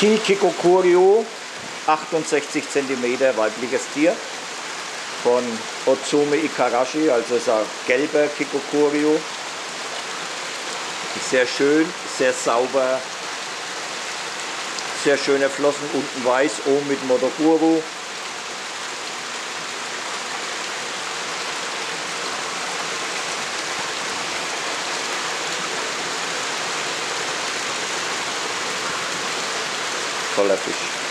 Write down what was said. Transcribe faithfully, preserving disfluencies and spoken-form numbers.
Kikokuro, achtundsechzig Zentimeter, weibliches Tier. Von Otsume Ikarashi, also ist ein gelber Kikokuro. Sehr schön, sehr sauber. Sehr schöne Flossen, unten weiß, oben mit Modokuro. Toller Fisch.